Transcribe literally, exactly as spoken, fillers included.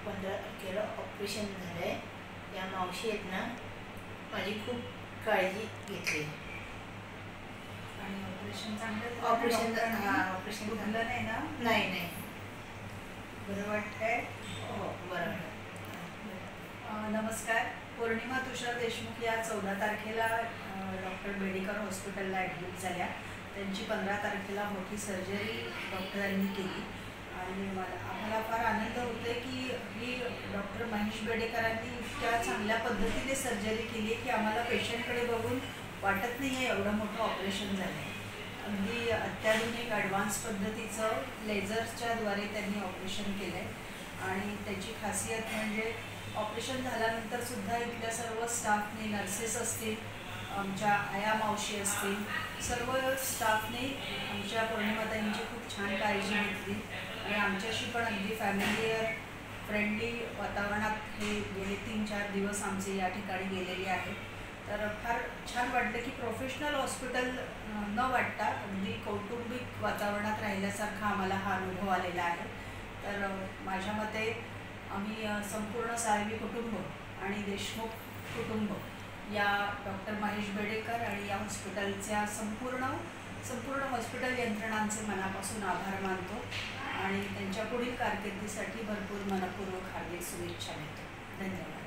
पंधरा तारखेला ऑपरेशन झालं आहे. या मावशी आहेत ना, माझी खूप काळजी घेतली आणि ऑपरेशन चांगलं ऑपरेशन ऑपरेशन झालं नाही ना? नाही नाही बरं वाटतंय? हो बरं. नमस्कार. पौर्णिमा तुषार देशमुख या चौदा तारखेला डॉक्टर बेडेकर हॉस्पिटलला ॲडमिट झाल्या. त्यांची पंधरा तारखेला मोठी सर्जरी डॉक्टरांनी केली आणि मला आम्हाला फार आनंद होतो आहे की ही डॉक्टर महेश बेडेकरांनी इतक्या चांगल्या पद्धतीने सर्जरी केली आहे की आम्हाला पेशंटकडे बघून वाटत नाही आहे एवढं मोठं ऑपरेशन झालं आहे. अगदी अत्याधुनिक ॲडव्हान्स पद्धतीचं लेझरच्याद्वारे त्यांनी ऑपरेशन केलं आहे आणि त्याची खासियत म्हणजे ऑपरेशन झाल्यानंतरसुद्धा इथल्या सर्व स्टाफने, नर्सेस असतील, आमच्या आया मावशी असतील, सर्व स्टाफने आमच्या पौर्णिमाताईंची खूप छान काळजी घेतली आणि आमच्याशी पण अगदी फॅमिलियर फ्रेंडली वातावरणात हे गेले तीन चार दिवस आमचे या ठिकाणी गेलेले आहेत. तर फार छान वाटलं की प्रोफेशनल हॉस्पिटल न वाटता अगदी कौटुंबिक वातावरणात राहिल्यासारखा आम्हाला हा अनुभव आलेला आहे. तर माझ्या मते आम्ही संपूर्ण साळवी कुटुंब आणि देशमुख कुटुंब या डॉक्टर महेश बेडेकर आणि या हॉस्पिटलच्या संपूर्ण संपूर्ण हॉस्पिटल यंत्रणांचे मनापासून आभार मानतो आणि त्यांच्या पुढील कारकिर्दीसाठी भरपूर मनपूर्वक हार्दिक शुभेच्छा देतो. धन्यवाद.